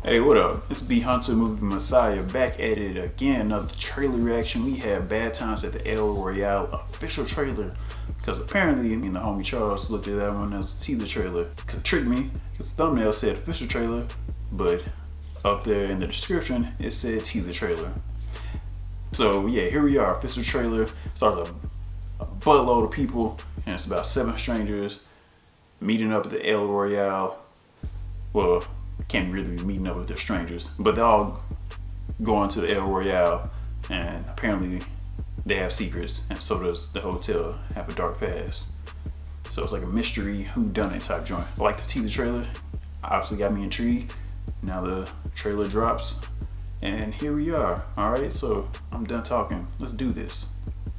Hey, what up? It's B Hunter, Movie Messiah, back at it again. Another trailer reaction. We have Bad Times at the El Royale official trailer. Because apparently, the homie Charles looked at that one as a teaser trailer. Because it tricked me, because the thumbnail said official trailer, but up there in the description, it said teaser trailer. So yeah, here we are, official trailer. Starts a buttload of people, and it's about 7 strangers meeting up at the El Royale. Well, can't really be meeting up with their strangers, but they're all going to the El Royale, and apparently they have secrets, and so does the hotel have a dark past. So it's like a mystery whodunit type joint. I like the teaser trailer, obviously got me intrigued. Now the trailer drops, and here we are. All right, so I'm done talking. Let's do this.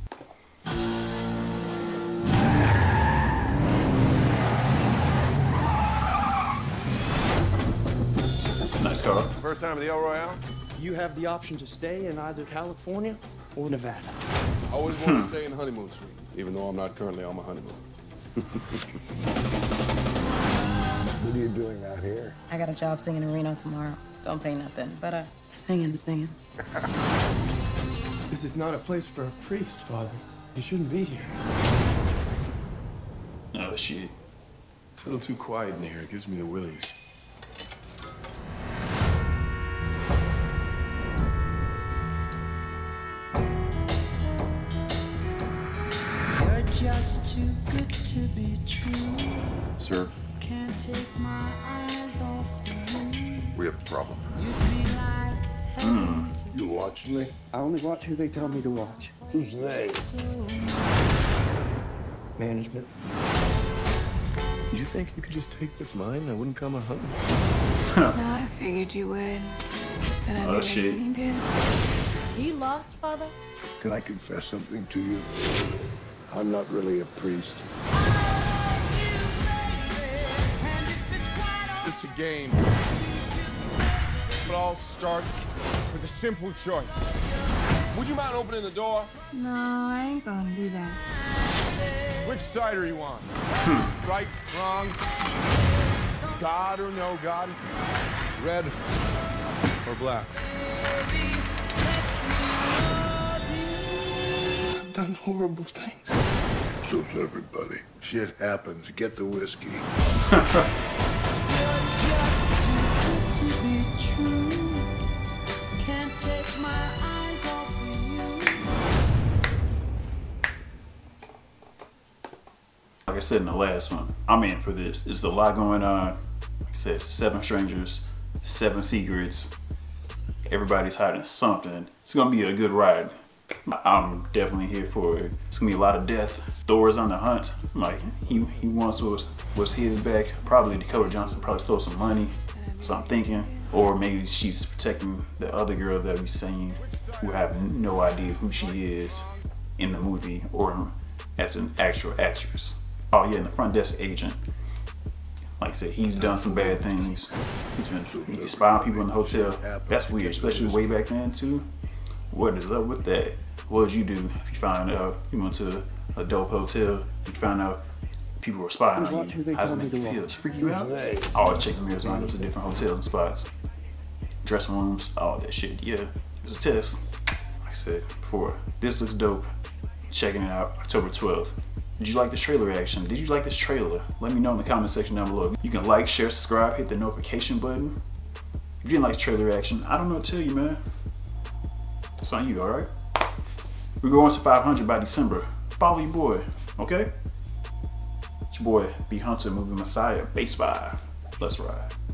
Nice car. First time at the El Royale? You have the option to stay in either California or Nevada. I always wanted to stay in the honeymoon suite, even though I'm not currently on my honeymoon. What are you doing out here? I got a job singing in Reno tomorrow. Don't pay nothing, but singing. This is not a place for a priest, Father. You shouldn't be here. Oh shit. It's a little too quiet in here. It gives me the willies. You're just too good to be true. Sir, Can't take my eyes off you. we have a problem. You'd be like heaven You watching me? I only watch who they tell me to watch. Who's they? Management. You think you could just take what's mine? I wouldn't come a hunting. No, I figured you would, but I Oh, knew shit. you did. You lost, Father? Can I confess something to you? I'm not really a priest. It's a game. It all starts with a simple choice. Would you mind opening the door? No, I ain't gonna do that. Which side are you on? Right, wrong, God or no God, red or black? I've done horrible things. So's everybody. Shit happens. Get the whiskey. to be true. Can't take my eyes off of you. Like I said in the last one, I'm in for this. There's a lot going on. Like I said, 7 strangers, 7 secrets. Everybody's hiding something. It's gonna be a good ride. I'm definitely here for it. It's gonna be a lot of death. Thor's on the hunt. Like he wants what's his back. Probably Dakota Johnson probably stole some money. So I'm thinking, or maybe she's protecting the other girl that we seen, who have no idea who she is in the movie or as an actual actress. Oh yeah, and the front desk agent. Like I said, he's done some bad things. He's been spying people in the hotel. That's weird, especially way back then too. What is up with that? What would you do if you found out you went to a dope hotel, you found out people were spying on you? How does it make you feel? Does it freak you out? I always check the mirrors when I go to different hotels and spots. Dressing rooms, all that shit. Yeah, it's a test. Like I said before, this looks dope. Checking it out October 12th. Did you like this trailer reaction? Did you like this trailer? Let me know in the comment section down below. You can like, share, subscribe, hit the notification button. If you didn't like this trailer reaction, I don't know what to tell you, man. It's on you, alright? We're going to 500 by December. Follow your boy, okay? It's your boy, B Hunter, Movie Messiah, Base 5. Let's ride.